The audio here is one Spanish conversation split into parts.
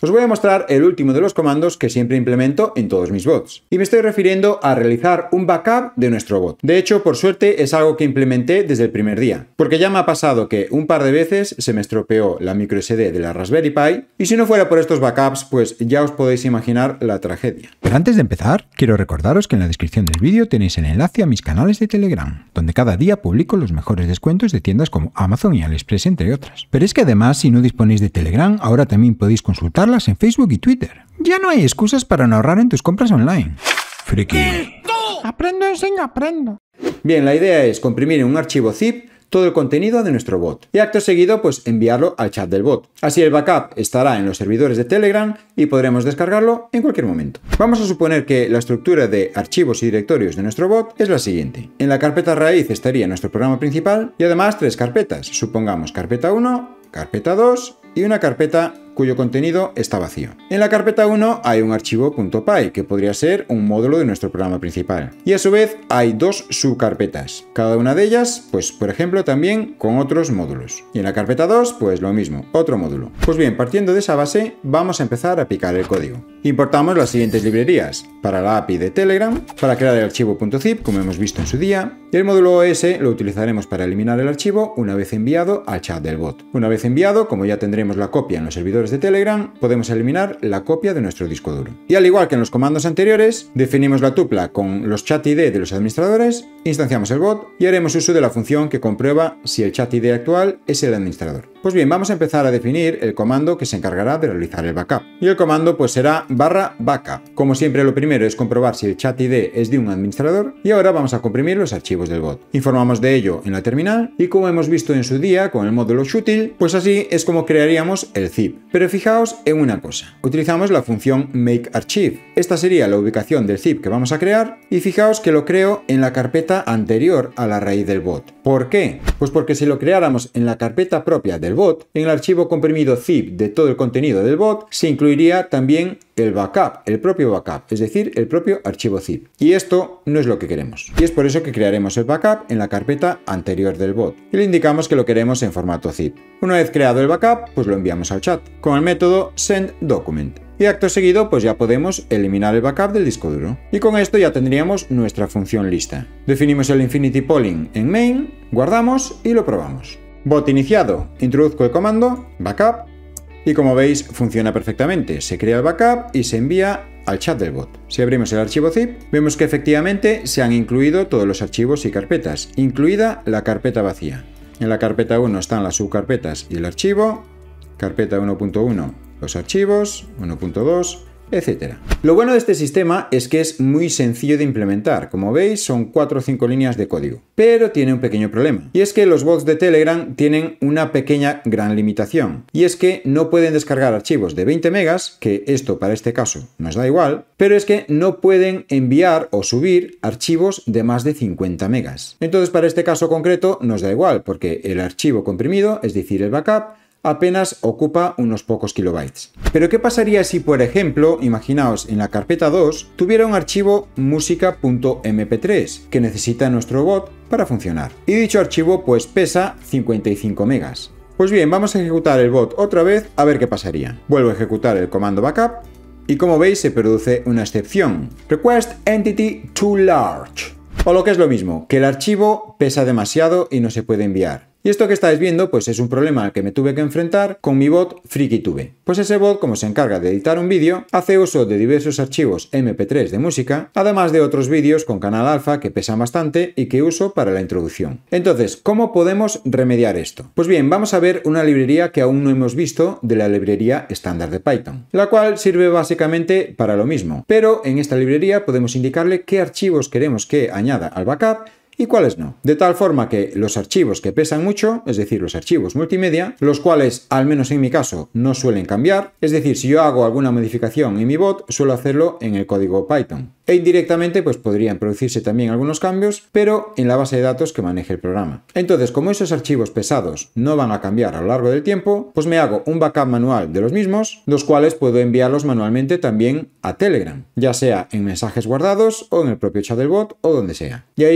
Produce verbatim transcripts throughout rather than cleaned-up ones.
Os voy a mostrar el último de los comandos que siempre implemento en todos mis bots. Y me estoy refiriendo a realizar un backup de nuestro bot. De hecho, por suerte, es algo que implementé desde el primer día. Porque ya me ha pasado que un par de veces se me estropeó la micro ese de de la Raspberry Pi. Y si no fuera por estos backups, pues ya os podéis imaginar la tragedia. Pero antes de empezar, quiero recordaros que en la descripción del vídeo tenéis el enlace a mis canales de Telegram, donde cada día publico los mejores descuentos de tiendas como Amazon y AliExpress, entre otras. Pero es que además, si no disponéis de Telegram, ahora también podéis consultarlas en Facebook y Twitter. Ya no hay excusas para no ahorrar en tus compras online. Friki. Aprendo, enseño, aprendo. Bien, la idea es comprimir en un archivo zip todo el contenido de nuestro bot y acto seguido pues enviarlo al chat del bot. Así el backup estará en los servidores de Telegram y podremos descargarlo en cualquier momento. Vamos a suponer que la estructura de archivos y directorios de nuestro bot es la siguiente. En la carpeta raíz estaría nuestro programa principal y además tres carpetas. Supongamos carpeta uno, carpeta dos y una carpeta cuyo contenido está vacío. En la carpeta uno hay un archivo .py que podría ser un módulo de nuestro programa principal. Y a su vez hay dos subcarpetas. Cada una de ellas, pues por ejemplo también con otros módulos. Y en la carpeta dos, pues lo mismo, otro módulo. Pues bien, partiendo de esa base, vamos a empezar a picar el código. Importamos las siguientes librerías. Para la A P I de Telegram, para crear el archivo .zip, como hemos visto en su día. Y el módulo O S lo utilizaremos para eliminar el archivo una vez enviado al chat del bot. Una vez enviado, como ya tendremos la copia en los servidores de Telegram, podemos eliminar la copia de nuestro disco duro. Y al igual que en los comandos anteriores, definimos la tupla con los chat I D de los administradores, instanciamos el bot y haremos uso de la función que comprueba si el chat I D actual es el administrador. Pues bien, vamos a empezar a definir el comando que se encargará de realizar el backup. Y el comando pues será barra backup. Como siempre, lo primero es comprobar si el chat I D es de un administrador y ahora vamos a comprimir los archivos del bot. Informamos de ello en la terminal y como hemos visto en su día con el módulo Shutil, pues así es como crearíamos el zip. Pero fijaos en una cosa. Utilizamos la función makeArchive. Esta sería la ubicación del zip que vamos a crear y fijaos que lo creo en la carpeta anterior a la raíz del bot. ¿Por qué? Pues porque si lo creáramos en la carpeta propia del bot, en el archivo comprimido zip de todo el contenido del bot, se incluiría también el backup, el propio backup, es decir, el propio archivo zip. Y esto no es lo que queremos. Y es por eso que crearemos el backup en la carpeta anterior del bot. Y le indicamos que lo queremos en formato zip. Una vez creado el backup, pues lo enviamos al chat, con el método sendDocument. Y acto seguido, pues ya podemos eliminar el backup del disco duro. Y con esto ya tendríamos nuestra función lista. Definimos el Infinity Polling en main, guardamos y lo probamos. Bot iniciado, introduzco el comando backup y como veis funciona perfectamente. Se crea el backup y se envía al chat del bot. Si abrimos el archivo zip, vemos que efectivamente se han incluido todos los archivos y carpetas, incluida la carpeta vacía. En la carpeta uno están las subcarpetas y el archivo, carpeta uno punto uno los archivos, uno punto dos, etcétera. Lo bueno de este sistema es que es muy sencillo de implementar. Como veis, son cuatro o cinco líneas de código. Pero tiene un pequeño problema. Y es que los bots de Telegram tienen una pequeña gran limitación. Y es que no pueden descargar archivos de veinte megas, que esto para este caso nos da igual, pero es que no pueden enviar o subir archivos de más de cincuenta megas. Entonces, para este caso concreto nos da igual, porque el archivo comprimido, es decir, el backup, apenas ocupa unos pocos kilobytes. Pero ¿qué pasaría si, por ejemplo, imaginaos en la carpeta dos, tuviera un archivo música punto eme pe tres que necesita nuestro bot para funcionar? Y dicho archivo pues pesa cincuenta y cinco megas. Pues bien, vamos a ejecutar el bot otra vez a ver qué pasaría. Vuelvo a ejecutar el comando backup y como veis se produce una excepción. Request entity too large. O lo que es lo mismo, que el archivo pesa demasiado y no se puede enviar. Y esto que estáis viendo, pues es un problema al que me tuve que enfrentar con mi bot FreakyTube. Pues ese bot, como se encarga de editar un vídeo, hace uso de diversos archivos eme pe tres de música, además de otros vídeos con canal alfa que pesan bastante y que uso para la introducción. Entonces, ¿cómo podemos remediar esto? Pues bien, vamos a ver una librería que aún no hemos visto de la librería estándar de Python, la cual sirve básicamente para lo mismo. Pero en esta librería podemos indicarle qué archivos queremos que añada al backup y cuáles no. De tal forma que los archivos que pesan mucho, es decir, los archivos multimedia, los cuales, al menos en mi caso, no suelen cambiar, es decir, si yo hago alguna modificación en mi bot, suelo hacerlo en el código Python. E indirectamente, pues podrían producirse también algunos cambios, pero en la base de datos que maneje el programa. Entonces, como esos archivos pesados no van a cambiar a lo largo del tiempo, pues me hago un backup manual de los mismos, los cuales puedo enviarlos manualmente también a Telegram, ya sea en mensajes guardados o en el propio chat del bot o donde sea. Y ahí estarán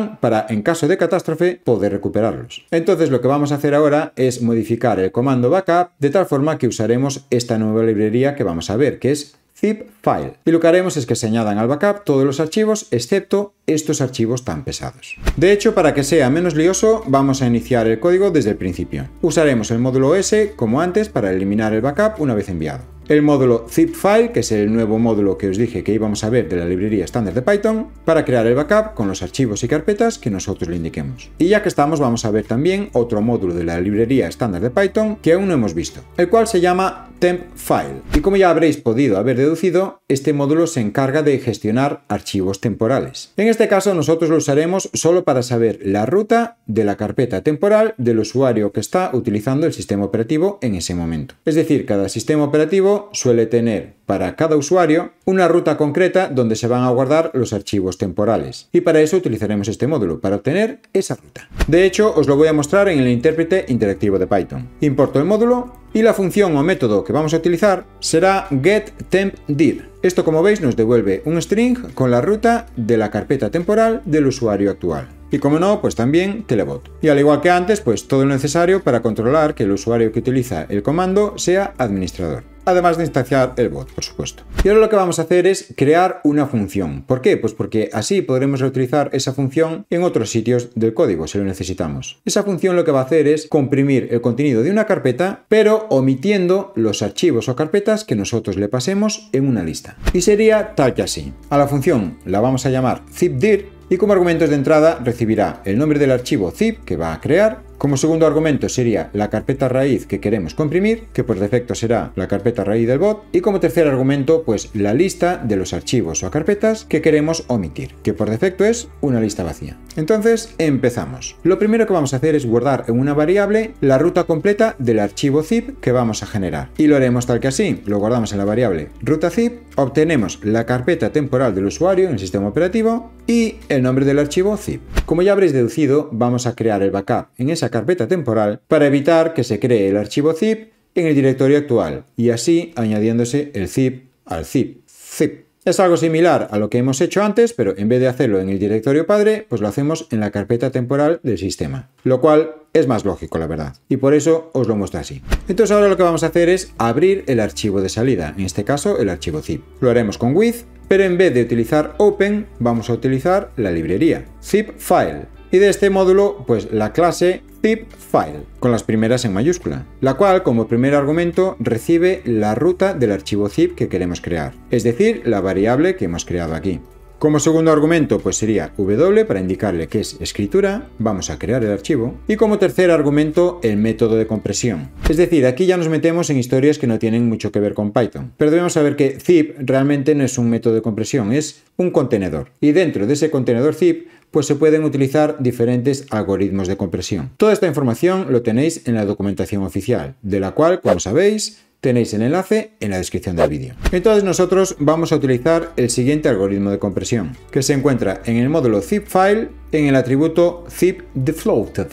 están para, en caso de catástrofe, poder recuperarlos. Entonces lo que vamos a hacer ahora es modificar el comando backup de tal forma que usaremos esta nueva librería que vamos a ver, que es zip file. Y lo que haremos es que se añadan al backup todos los archivos excepto estos archivos tan pesados. De hecho, para que sea menos lioso, vamos a iniciar el código desde el principio. Usaremos el módulo S como antes para eliminar el backup una vez enviado. El módulo zipfile, que es el nuevo módulo que os dije que íbamos a ver de la librería estándar de Python, para crear el backup con los archivos y carpetas que nosotros le indiquemos. Y ya que estamos, vamos a ver también otro módulo de la librería estándar de Python que aún no hemos visto, el cual se llama tempfile. Y como ya habréis podido haber deducido, este módulo se encarga de gestionar archivos temporales. En este caso, nosotros lo usaremos solo para saber la ruta de la carpeta temporal del usuario que está utilizando el sistema operativo en ese momento. Es decir, cada sistema operativo suele tener para cada usuario una ruta concreta donde se van a guardar los archivos temporales. Y para eso utilizaremos este módulo, para obtener esa ruta. De hecho, os lo voy a mostrar en el intérprete interactivo de Python. Importo el módulo y la función o método que vamos a utilizar será getTempDir. Esto, como veis, nos devuelve un string con la ruta de la carpeta temporal del usuario actual. Y como no, pues también telebot. Y al igual que antes, pues todo lo necesario para controlar que el usuario que utiliza el comando sea administrador. Además de instanciar el bot, por supuesto. Y ahora lo que vamos a hacer es crear una función. ¿Por qué? Pues porque así podremos reutilizar esa función en otros sitios del código si lo necesitamos. Esa función lo que va a hacer es comprimir el contenido de una carpeta, pero omitiendo los archivos o carpetas que nosotros le pasemos en una lista. Y sería tal que así. A la función la vamos a llamar zipdir y como argumentos de entrada recibirá el nombre del archivo zip que va a crear. Como segundo argumento sería la carpeta raíz que queremos comprimir, que por defecto será la carpeta raíz del bot. Y como tercer argumento, pues la lista de los archivos o carpetas que queremos omitir, que por defecto es una lista vacía. Entonces, empezamos. Lo primero que vamos a hacer es guardar en una variable la ruta completa del archivo zip que vamos a generar. Y lo haremos tal que así. Lo guardamos en la variable ruta zip, obtenemos la carpeta temporal del usuario en el sistema operativo y el nombre del archivo zip. Como ya habréis deducido, vamos a crear el backup en esa carpeta temporal para evitar que se cree el archivo zip en el directorio actual y así añadiéndose el zip al zip. zip. Es algo similar a lo que hemos hecho antes, pero en vez de hacerlo en el directorio padre, pues lo hacemos en la carpeta temporal del sistema, lo cual es más lógico, la verdad, y por eso os lo muestro así. Entonces ahora lo que vamos a hacer es abrir el archivo de salida, en este caso el archivo zip. Lo haremos con with, pero en vez de utilizar open, vamos a utilizar la librería zipfile. Y de este módulo, pues la clase zipfile, con las primeras en mayúscula, la cual como primer argumento recibe la ruta del archivo zip que queremos crear, es decir, la variable que hemos creado aquí. Como segundo argumento, pues sería W para indicarle que es escritura, vamos a crear el archivo. Y como tercer argumento, el método de compresión. Es decir, aquí ya nos metemos en historias que no tienen mucho que ver con Python. Pero debemos saber que zip realmente no es un método de compresión, es un contenedor. Y dentro de ese contenedor zip, pues se pueden utilizar diferentes algoritmos de compresión. Toda esta información lo tenéis en la documentación oficial, de la cual, como sabéis, tenéis el enlace en la descripción del vídeo. Entonces nosotros vamos a utilizar el siguiente algoritmo de compresión, que se encuentra en el módulo zipfile en el atributo zipDefloated.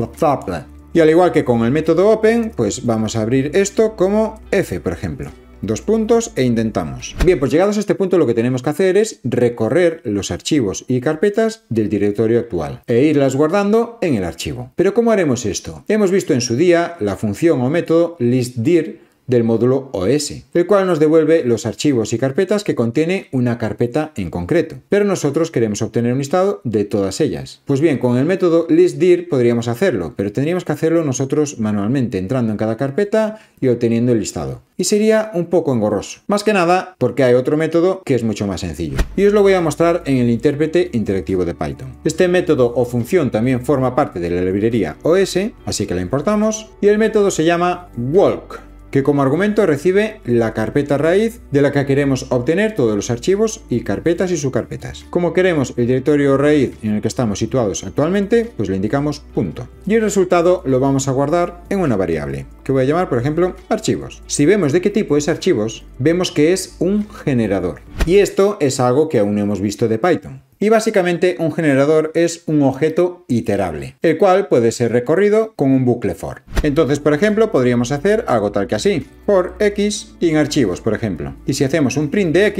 Y al igual que con el método open, pues vamos a abrir esto como F, por ejemplo. Dos puntos e intentamos. Bien, pues llegados a este punto lo que tenemos que hacer es recorrer los archivos y carpetas del directorio actual e irlas guardando en el archivo. Pero ¿cómo haremos esto? Hemos visto en su día la función o método listdir del módulo O S, el cual nos devuelve los archivos y carpetas que contiene una carpeta en concreto. Pero nosotros queremos obtener un listado de todas ellas. Pues bien, con el método listdir podríamos hacerlo, pero tendríamos que hacerlo nosotros manualmente, entrando en cada carpeta y obteniendo el listado. Y sería un poco engorroso. Más que nada porque hay otro método que es mucho más sencillo. Y os lo voy a mostrar en el intérprete interactivo de Python. Este método o función también forma parte de la librería O S, así que la importamos. Y el método se llama walk, que como argumento recibe la carpeta raíz de la que queremos obtener todos los archivos y carpetas y subcarpetas. Como queremos el directorio raíz en el que estamos situados actualmente, pues le indicamos punto. Y el resultado lo vamos a guardar en una variable, que voy a llamar, por ejemplo, archivos. Si vemos de qué tipo es archivos, vemos que es un generador. Y esto es algo que aún no hemos visto de Python. Y básicamente un generador es un objeto iterable, el cual puede ser recorrido con un bucle for. Entonces, por ejemplo, podríamos hacer algo tal que así, for x en archivos, por ejemplo. Y si hacemos un print de x,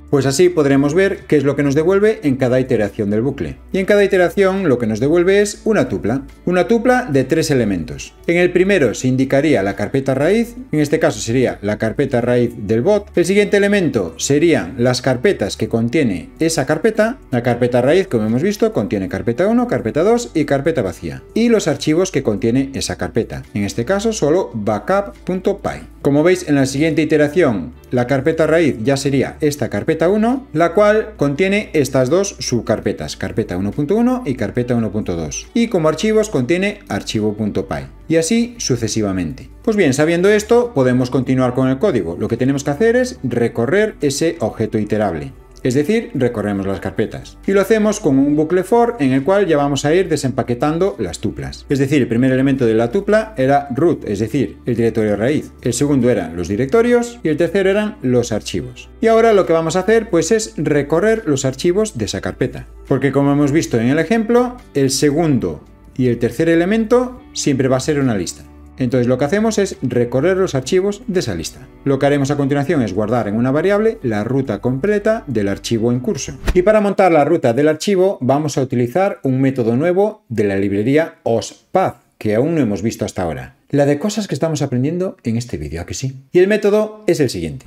Pues así podremos ver qué es lo que nos devuelve en cada iteración del bucle. Y en cada iteración lo que nos devuelve es una tupla. Una tupla de tres elementos. En el primero se indicaría la carpeta raíz, en este caso sería la carpeta raíz del bot. El siguiente elemento serían las carpetas que contiene esa carpeta. La carpeta raíz, como hemos visto, contiene carpeta uno, carpeta dos y carpeta vacía. Y los archivos que contiene esa carpeta. En este caso solo backup.py. Como veis, en la siguiente iteración la carpeta raíz ya sería esta carpeta uno, la cual contiene estas dos subcarpetas, carpeta uno punto uno y carpeta uno punto dos. Y como archivos contiene archivo.py. Y así sucesivamente. Pues bien, sabiendo esto, podemos continuar con el código. Lo que tenemos que hacer es recorrer ese objeto iterable. Es decir, recorremos las carpetas. Y lo hacemos con un bucle for en el cual ya vamos a ir desempaquetando las tuplas. Es decir, el primer elemento de la tupla era root, es decir, el directorio raíz. El segundo eran los directorios y el tercero eran los archivos. Y ahora lo que vamos a hacer pues es recorrer los archivos de esa carpeta. Porque como hemos visto en el ejemplo, el segundo y el tercer elemento siempre va a ser una lista. Entonces lo que hacemos es recorrer los archivos de esa lista. Lo que haremos a continuación es guardar en una variable la ruta completa del archivo en curso. Y para montar la ruta del archivo vamos a utilizar un método nuevo de la librería ospath, que aún no hemos visto hasta ahora. La de cosas que estamos aprendiendo en este vídeo, ¿a que sí? Y el método es el siguiente.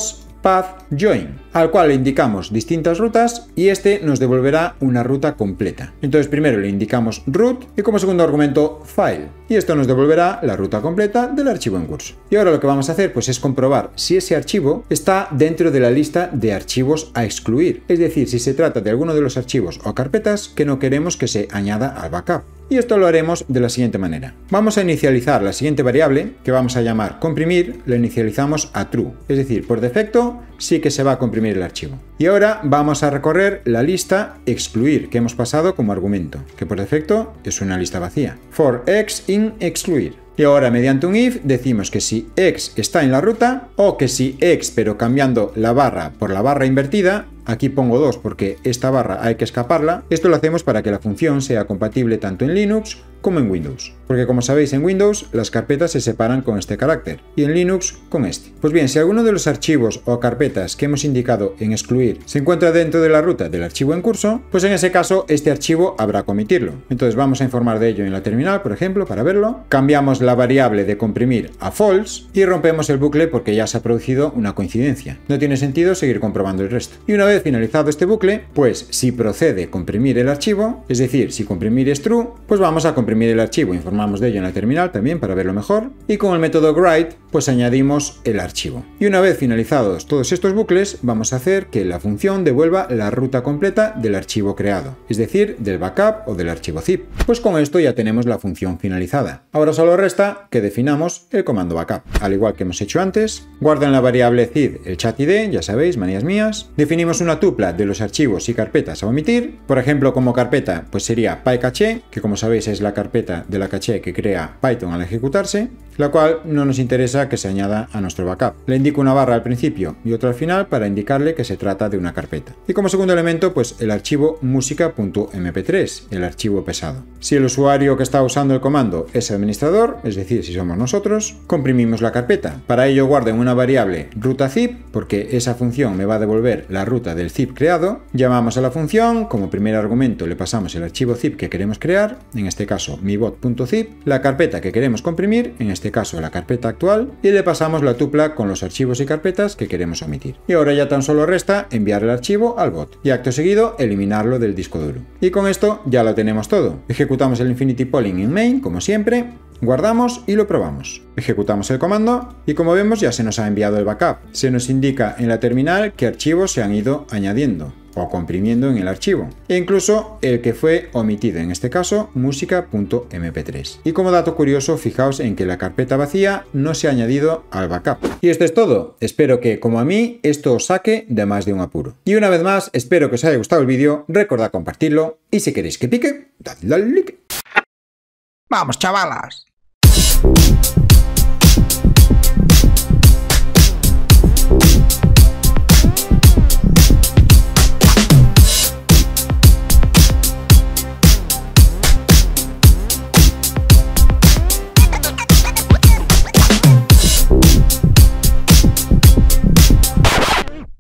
ospathJoin, al cual le indicamos distintas rutas y este nos devolverá una ruta completa. Entonces primero le indicamos root y como segundo argumento file. Y esto nos devolverá la ruta completa del archivo en curso. Y ahora lo que vamos a hacer pues es comprobar si ese archivo está dentro de la lista de archivos a excluir. Es decir, si se trata de alguno de los archivos o carpetas que no queremos que se añada al backup. Y esto lo haremos de la siguiente manera. Vamos a inicializar la siguiente variable, que vamos a llamar comprimir, la inicializamos a true. Es decir, por defecto sí que se va a comprimir el archivo. Y ahora vamos a recorrer la lista excluir, que hemos pasado como argumento, que por defecto es una lista vacía. For x in excluir. Y ahora mediante un if decimos que si x está en la ruta o que si x pero cambiando la barra por la barra invertida, aquí pongo dos porque esta barra hay que escaparla, esto lo hacemos para que la función sea compatible tanto en Linux como en Windows. Porque como sabéis en Windows las carpetas se separan con este carácter y en Linux con este. Pues bien, si alguno de los archivos o carpetas que hemos indicado en excluir se encuentra dentro de la ruta del archivo en curso, pues en ese caso este archivo habrá que omitirlo. Entonces vamos a informar de ello en la terminal, por ejemplo, para verlo. Cambiamos la variable de comprimir a false y rompemos el bucle porque ya se ha producido una coincidencia. No tiene sentido seguir comprobando el resto. Y una vez finalizado este bucle, pues si procede comprimir el archivo, es decir, si comprimir es true, pues vamos a comprimir el archivo. Informamos de ello en la terminal también para verlo mejor. Y con el método write, pues añadimos el archivo. Y una vez finalizados todos estos bucles, vamos a hacer que la función devuelva la ruta completa del archivo creado, es decir, del backup o del archivo zip. Pues con esto ya tenemos la función finalizada. Ahora solo resta que definamos el comando backup. Al igual que hemos hecho antes, guarda en la variable zip el chat I D, ya sabéis, manías mías. Definimos una tupla de los archivos y carpetas a omitir. Por ejemplo, como carpeta, pues sería pycache, que como sabéis es la carpeta de la caché que crea Python al ejecutarse, la cual no nos interesa que se añada a nuestro backup. Le indico una barra al principio y otra al final para indicarle que se trata de una carpeta. Y como segundo elemento, pues el archivo música punto eme pe tres, el archivo pesado. Si el usuario que está usando el comando es administrador, es decir, si somos nosotros, comprimimos la carpeta. Para ello guardo en una variable ruta zip, porque esa función me va a devolver la ruta del zip creado. Llamamos a la función, como primer argumento le pasamos el archivo zip que queremos crear, en este caso mi bot.zip, la carpeta que queremos comprimir, en este caso la carpeta actual, y le pasamos la tupla con los archivos y carpetas que queremos omitir. Y ahora ya tan solo resta enviar el archivo al bot y acto seguido eliminarlo del disco duro. Y con esto ya lo tenemos todo. Ejecutamos el infinity polling en main, como siempre, guardamos y lo probamos. Ejecutamos el comando y como vemos ya se nos ha enviado el backup. Se nos indica en la terminal qué archivos se han ido añadiendo o comprimiendo en el archivo, e incluso el que fue omitido, en este caso música punto eme pe tres. Y como dato curioso, fijaos en que la carpeta vacía no se ha añadido al backup. Y esto es todo. Espero que, como a mí, esto os saque de más de un apuro. Y una vez más, espero que os haya gustado el vídeo, recordad compartirlo y si queréis que pique, dadle al like. Vamos, chavalas.